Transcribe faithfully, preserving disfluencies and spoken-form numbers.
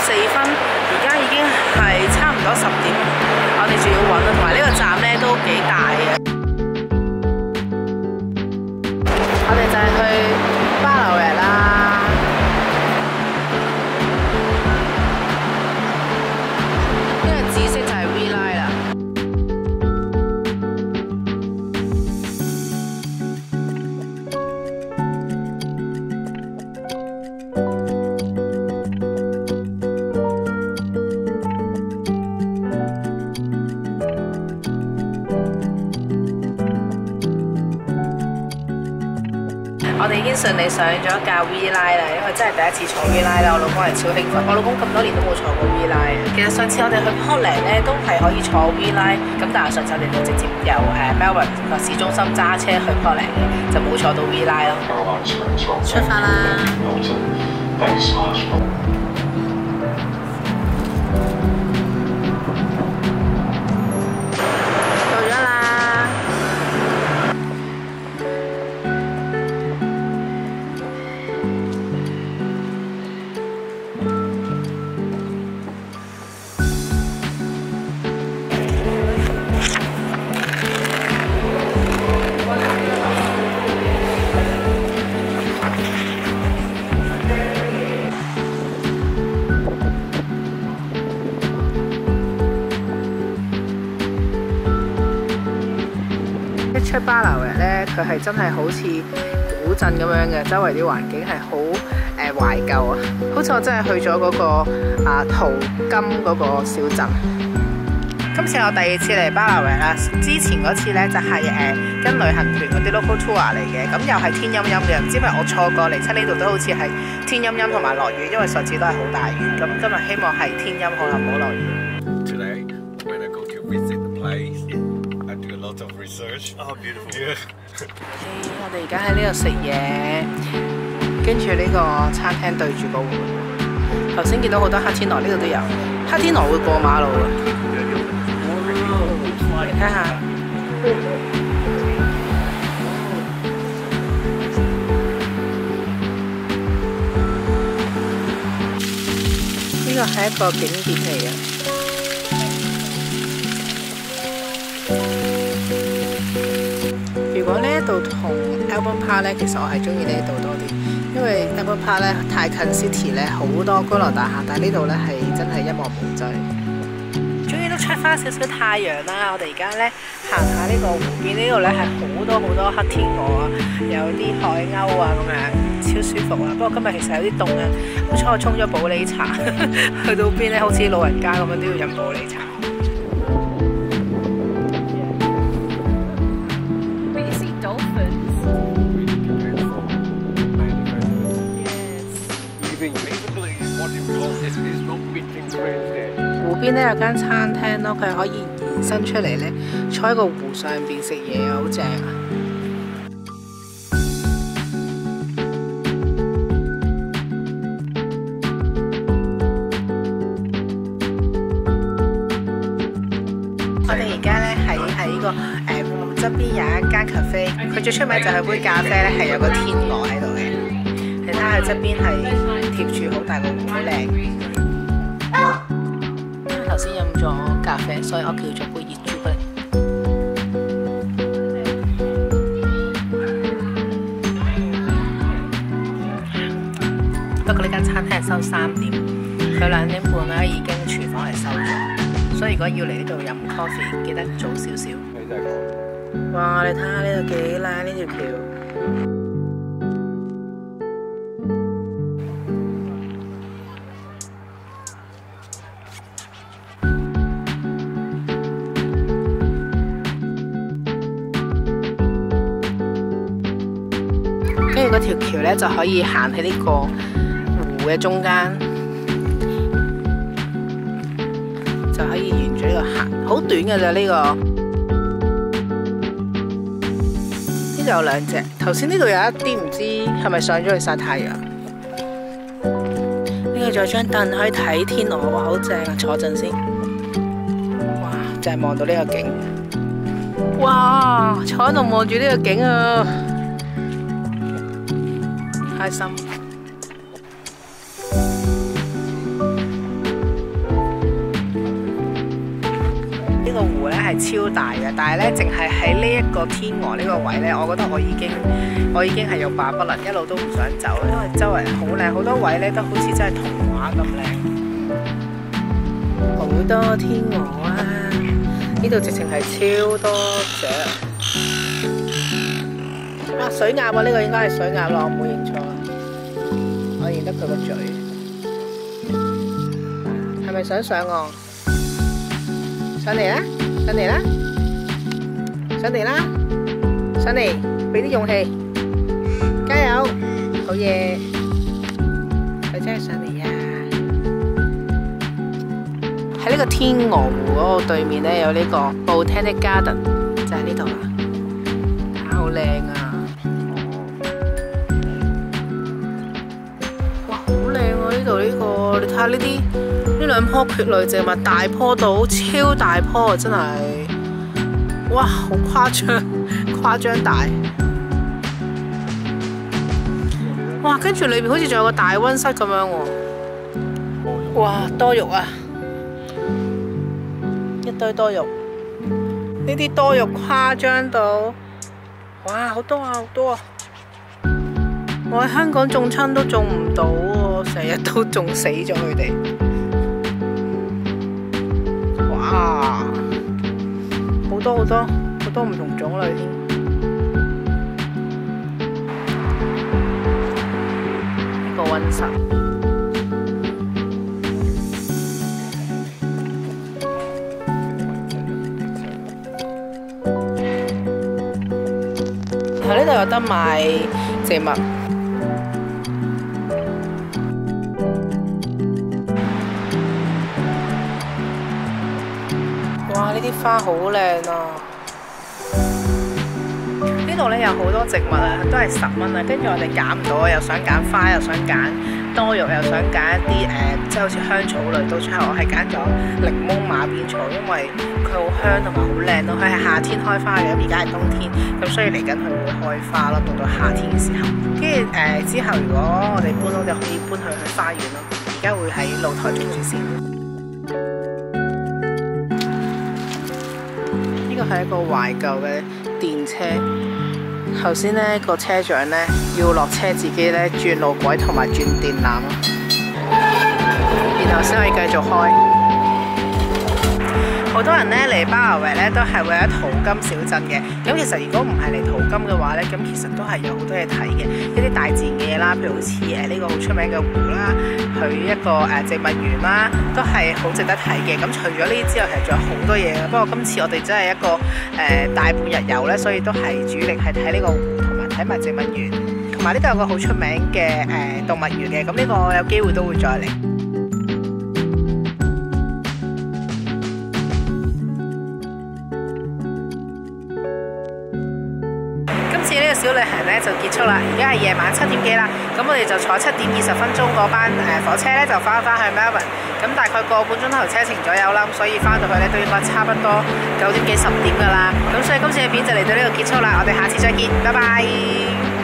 四分，而家已經係差唔多十點，我哋仲要揾啊，同埋呢個站咧都幾大嘅。我哋就係去巴流日啦。呢個紫色就係 V Line 啦。我哋已經順利上咗架 V Line 啦，因為真係第一次坐 V Line 啦，我老公係超興奮。我老公咁多年都冇坐過 V Line。其實上次我哋去 Portland 咧都係可以坐 V Line，咁但係上次我哋就直接由誒 Melbourne 個市中心揸車去 Portland 嘅，就冇坐到 V Line 咯。出發啦！出巴流日咧，佢係真係好似古鎮咁樣嘅，周圍啲環境係好誒懷舊啊！好似我真係去咗嗰、那個啊淘金嗰個小鎮。今次我第二次嚟巴流日啦，之前嗰次咧就係、是、誒、呃、跟旅行團嗰啲 local tour 嚟嘅，咁又係天陰陰嘅，唔知因為我錯過嚟親呢度都好似係天陰陰同埋落雨，因為上次都係好大雨，咁今日希望係天陰好啦，唔好落雨。 Today, when I go to visit the place, I do a lot of research. Oh, beautiful! Yeah. 我哋而家喺呢度食嘢，跟住呢個餐廳對住個湖。頭先見到好多黑天鵝，呢度都有。黑天鵝會過馬路嘅。你睇下。呢個係一個景點嚟嘅。如果呢一度同 Albert Park 咧，其實我係中意呢一度多啲，因為 Albert Park 咧太近 City 咧，好多高樓大廈，但係呢度咧係真係一望無際。終於都出翻少少太陽啦！我哋而家咧行下呢個湖邊，呢度咧係好多好多黑天鵝啊，有啲海鷗啊咁樣，超舒服啊！不過今日其實有啲凍啊，好彩我沖咗普洱茶，去到邊咧好似老人家咁樣都要飲普洱茶。湖邊咧有間餐廳咯，佢係可以延伸出嚟咧，坐喺個湖上邊食嘢啊，好正啊！我哋而家咧係喺呢個誒湖側邊有一間 cafe， 佢最出名就係杯咖啡咧係有個天鵝喺度嘅，你睇下佢側邊係貼住好大個湖，好靚。頭先飲咗咖啡，所以我叫咗杯熱朱古力。不過呢間餐廳係收三點，佢兩點半咧已經廚房係收咗，所以如果要嚟呢度飲 coffee， 記得早少少。哇！你睇下呢度幾靚呢條橋。跟住嗰條橋咧就可以行喺呢個湖嘅中間，就可以沿住呢度行，好短嘅咋呢個。呢度有兩隻，頭先呢度有一啲唔知係咪上咗去曬太陽。呢度仲有張凳可以睇天鵝，哇好正啊！坐陣先，哇就係望到呢個景，哇坐喺度望住呢個景啊！開心。 呢個湖咧係超大嘅，但係咧淨係喺呢一個天鵝呢個位咧，我覺得我已經我已經係欲罷不能，一路都唔想走，因為周圍好靚，好多位咧都好似真係童話咁靚，好多天鵝啊！呢度直情係超多雀啊！水鴨啊，呢個應該係水鴨咯，我冇認錯，我認得佢個嘴，係咪想上岸？上嚟啦！上嚟啦！上嚟啦！上嚟，俾啲勇氣，加油！好嘢！佢真係上嚟呀！喺呢個天鵝湖嗰個對面咧，有呢個 Botanic Garden， 就喺呢度啦。睇下好靚啊！哇，好靚啊！呢度呢個，你睇下呢啲。呢兩棵蕨類植物大棵到超大棵啊！真係，哇，好誇張，誇張大！哇，跟住裏邊好似仲有個大溫室咁樣喎！哇，多肉啊！一堆多肉，呢啲多肉誇張到，哇，好多啊，好多啊！我喺香港種親都種唔到喎，成日都種死咗佢哋。哇！好多好多好多唔同種類添。呢個溫室，然後呢度有得買植物。哇！呢啲花好靚啊！呢度咧有好多植物啊，都係十蚊啊。跟住我哋揀唔到，又想揀花，又想揀多肉，又想揀一啲誒、呃，即係好似香草類。到最後我係揀咗檸檬馬鞭草，因為佢好香同埋好靚咯。佢係夏天開花嘅，咁而家係冬天，咁所以嚟緊佢會開花咯。到到夏天嘅時候，跟住誒之後，如果我哋搬屋就可以搬去去花園咯。而家會喺露台種住先。呢個係一個懷舊嘅電車。頭先呢個車長呢要落車自己呢轉路軌同埋轉電纜咯，然後先可以繼續開。好多人呢嚟巴拿維呢都係為咗淘金小鎮嘅。咁其實如果唔係嚟淘金嘅話呢，咁其實都係有好多嘢睇嘅，一啲大自然嘅嘢啦，譬如好似誒呢個好出名嘅湖啦，佢一個誒植物園啦，都係好值得睇嘅。咁除咗呢啲之外，其實仲有好多嘢嘅。不過今次我哋真係一個誒、呃、大半日遊呢，所以都係主力係睇呢個湖同埋睇埋植物園，同埋呢度有個好出名嘅誒、呃、動物園嘅。咁呢個有機會都會再嚟。呢個小旅行咧就結束啦，而家係夜晚七點幾啦，咁我哋就坐七點二十分鐘嗰班誒火車咧就翻返去 Melbourne， 咁大概個半鐘頭車程左右啦，咁所以翻到去咧都應該差不多九點幾十點噶啦，咁所以今次嘅片就嚟到呢度結束啦，我哋下次再見，拜拜。